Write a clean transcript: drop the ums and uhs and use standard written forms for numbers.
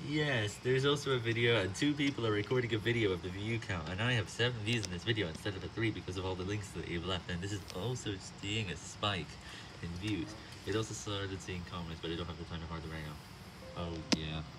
Yes, there's also a video, and 2 people are recording a video of the view count, and I have 7 views in this video instead of the 3 because of all the links that you've left, and this is also seeing a spike in views. It also started seeing comments, but I don't have the time to hardware right now. Oh yeah.